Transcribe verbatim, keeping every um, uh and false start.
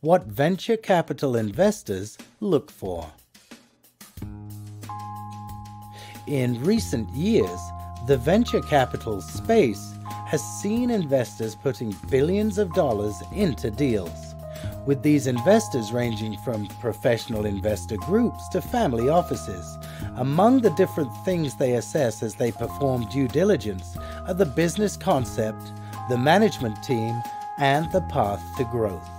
what venture capital investors look for. In recent years, the venture capital space has seen investors putting billions of dollars into deals, with these investors ranging from professional investor groups to family offices. Among the different things they assess as they perform due diligence are the business concept, the management team, and the path to growth.